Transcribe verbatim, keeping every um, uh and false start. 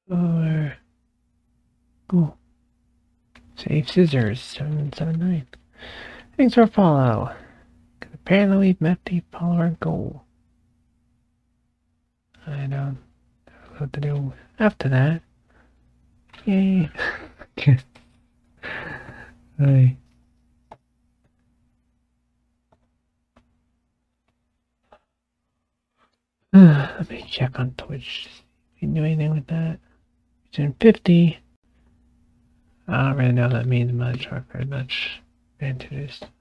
Or cool. Save scissors seven seven nine. Thanks for follow. Apparently we've met the follower goal. I don't know what to do after that. Yay. Hi. Let me check on Twitch. If you do anything with that. It's in fifty. I don't really know what that means much or very much into this.